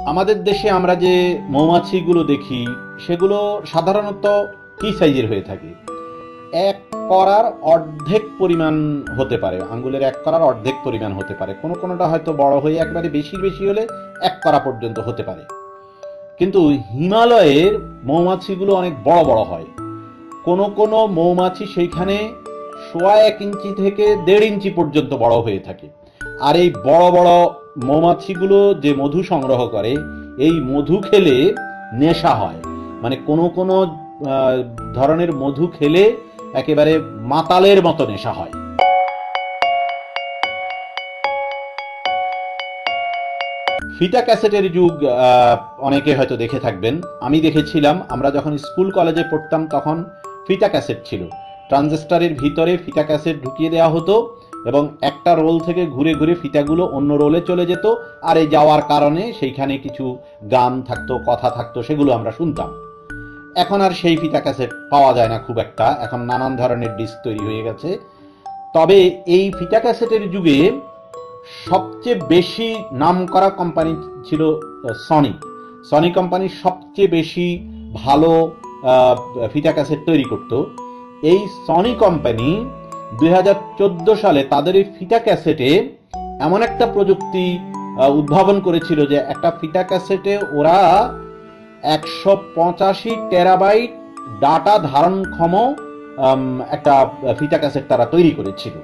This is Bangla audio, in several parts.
আমাদের দেশে আমরা যে মৌমাছিগুলো দেখি সেগুলো সাধারণত কি সাইজের হয়ে থাকে? এক করার অর্ধেক পরিমাণ হতে পারে, আঙ্গুলের এক করার অর্ধেক পরিমাণ হতে পারে। কোনোটা হয়তো বড় হয়ে একবারে বেশি হলে এক করা পর্যন্ত হতে পারে। কিন্তু হিমালয়ের মৌমাছিগুলো অনেক বড় বড় হয়। কোনো মৌমাছি সেইখানে 1.25 ইঞ্চি থেকে 1.5 ইঞ্চি পর্যন্ত বড় হয়ে থাকে। আর এই বড় বড় মৌমাছিগুলো যে মধু সংগ্রহ করে, এই মধু খেলে নেশা হয়। মানে কোনো ধরনের মধু খেলে একেবারে মাতালের মতো নেশা হয়। ফিতা ক্যাসেটের যুগ অনেকে হয়তো দেখে থাকবেন। আমি দেখেছিলাম, আমরা যখন স্কুল কলেজে পড়তাম তখন ফিতা ক্যাসেট ছিল। ট্রানজিস্টরের ভিতরে ফিতা ক্যাসেট ঢুকিয়ে দেওয়া হতো এবং একটা রোল থেকে ঘুরে ঘুরে ফিতাগুলো অন্য রোলে চলে যেত। আর এই যাওয়ার কারণে সেইখানে কিছু গান থাকতো, কথা থাকতো, সেগুলো আমরা শুনতাম। এখন আর সেই ফিতা ক্যাসেট পাওয়া যায় না খুব একটা, এখন নানান ধরনের ডিস্ক তৈরি হয়ে গেছে। তবে এই ফিতা ক্যাসেটের যুগে সবচেয়ে বেশি নামকরা কোম্পানি ছিল সনি। সনি কোম্পানি সবচেয়ে বেশি ভালো ফিতা ক্যাসেট তৈরি করত। এই সনি কোম্পানি 2014 সালে তাদের এই ফিতা ক্যাসেটে এমন একটা প্রযুক্তি উদ্ভাবন করেছিল যে একটা ফিতা ক্যাসেটে ওরা 185 টেরাবাইট ডাটা ধারণক্ষম একটা ফিতা ক্যাসেট তারা তৈরি করেছিল।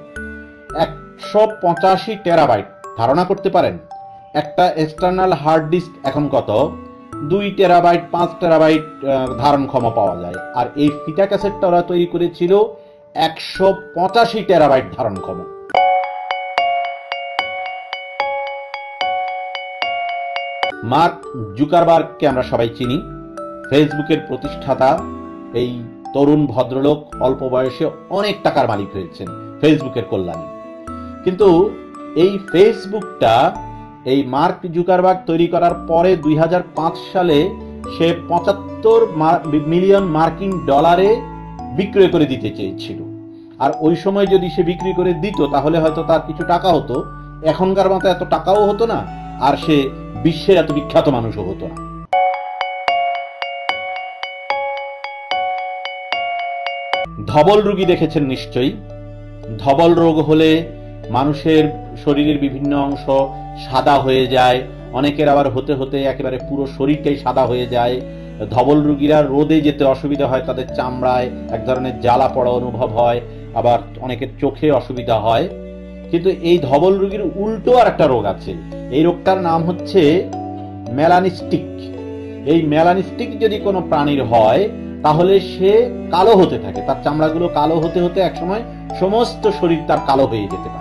185 টেরাবাইট, ধারণা করতে পারেন একটা এক্সটার্নাল হার্ড ডিস্ক এখন কত? 2 টেরাবাইট 5 টেরাবাইট ধারণক্ষম পাওয়া যায়। আর এই ফিতা ক্যাসেটটা ওরা তৈরি করেছিল 185 টেরাবাইট ধারণক্ষম। মার্ক জুকারবার্গকে আমরা সবাই চিনি, ফেসবুকের প্রতিষ্ঠাতা। এই তরুণ ভদ্রলোক অল্প বয়সে অনেক টাকার মালিক হয়েছেন ফেসবুকের কল্যাণে। কিন্তু এই ফেসবুকটা এই মার্ক জুকারবার্গ তৈরি করার পরে 2005 সালে সে 75 মিলিয়ন মার্কিন ডলারে বিক্রয় করে দিতে চেয়েছিল। আর ওই সময় যদি সে বিক্রি করে দিত তাহলে হয়তো তার কিছু টাকা হতো, এখনকার মতো এত টাকাও হতো না, আর সে বিশ্বের এত বিখ্যাত মানুষও হতো না। ধবল রোগী দেখেছেন নিশ্চয়ই। ধবল রোগ হলে মানুষের শরীরের বিভিন্ন অংশ সাদা হয়ে যায়, অনেকের আবার হতে হতে একেবারে পুরো শরীরটাই সাদা হয়ে যায়। ধবল রোগীরা রোদে যেতে অসুবিধা হয়, তাদের চামড়ায় এক ধরনের জ্বালা পড়া অনুভব হয়, আবার অনেকের চোখে অসুবিধা হয়। কিন্তু এই ধবল রোগীর উল্টো আর একটা রোগ আছে। এই রোগটার নাম হচ্ছে মেলানিস্টিক। এই মেলানিস্টিক যদি কোনো প্রাণীর হয় তাহলে সে কালো হতে থাকে, তার চামড়াগুলো কালো হতে হতে একসময় সমস্ত শরীর তার কালো হয়ে যেতে পারে।